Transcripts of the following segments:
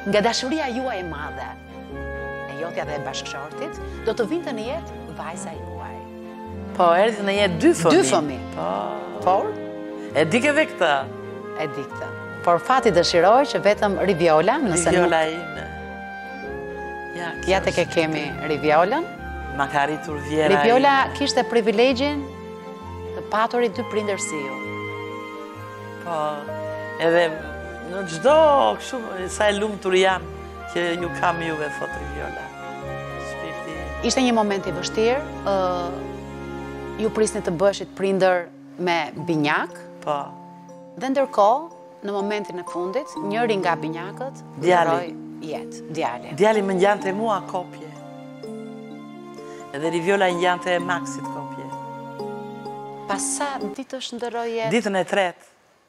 nga dashuria juaj e madhe, e jotja dhe e bashkëshortit, do të vinte në jetë vajza juaj. Po, erdhi në jetë 2 fëmijë. 2 fëmijë. Po. Por, E di ke dhe këtë. e di këtë. Por fati dëshiroj që vetëm Riviola, nëse nuk... Riviola ime. Ja të ke kemi Riviolën. Ma ka rritur vjera Riviola ime. kishte privilegjin të paturit 2 prindër si ju. Po, edhe në gjdo kështu, sa e lumtur jam që ju kam juve, thot Riviola. Shpirti. Ishte një moment i vështirë, ju prisni të bëshit prindër me binjak, Po. dhe ndërkohë, në momentin e fundit, njëri nga binjakët Djali. jetë, djali. Djali më ngjante mua kopje. Edhe Riviola ngjante Maksit kopje. Pas sa ditësh ndëroi jetë? Ditën e tretë.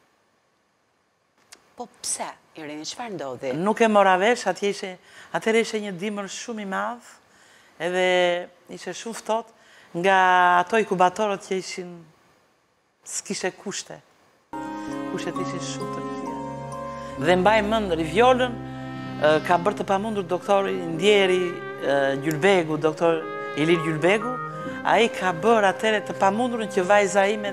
Po pse? Irini, çfarë ndodhi? Nuk e mora vesh, atëherë ishte një dimër shumë i madh, edhe ishte shumë ftohtë, nga ato inkubatorët që ishin, s'kishe kushte. Kushtet ishin shumë të këqija. Dhe mbaj mend Riviolën, ka bërë të pamundur doktori Ndjeri Gjulbegu, doktor Ilir Gjulbegu, ai ka bërë atëre të pamundurën që vajza ime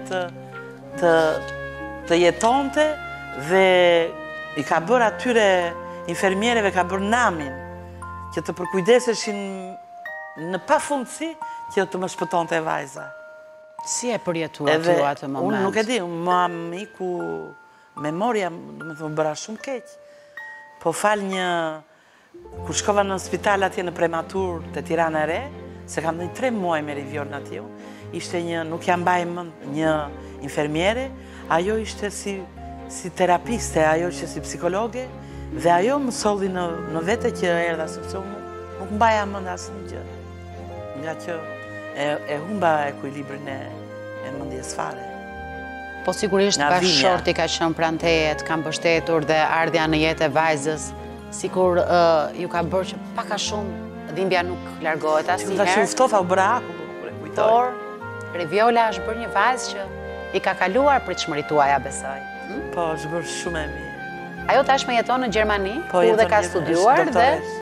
të jetonte dhe i ka bërë atyre infermiereve, ka bërë namin që të përkujdeseshin në pafundësi që të më shpëtonte vajza. Si e përjetuat ju atë moment? Unë nuk e di, më iku memoria, do me thëmë, bëra shumë keq. Po fal një, kur shkova në spital atje në prematur të Tirana e Re, se kam dhe 3 muaj me Riviolën atje, ishte një, nuk jam mbaj mend, një infermiere, ajo ishte si terapiste, ajo ishte si psikologe, dhe ajo më solli në vete që erdha, sepse unë nuk mbaja mend asë një gjë. Nga që e humba ekuilibrin e mendjes fare. Po sigurisht bashkëshorti ka qenë pranë teje, të kam mbështetur dhe ardhja në jetë e vajzës, sikur ju ka bërë që pak a shumë dhimbja nuk largohet asnjëherë. Tash u ftofa, u bëra aku, kur e kujtoj. Por Riviola është bërë një vajzë që i ka kaluar pritshmëritë tuaja, besoj. Po, është bërë shumë e mirë. Ajo tashmë jeton në Gjermani, Po, ku dhe ka studiuar dhe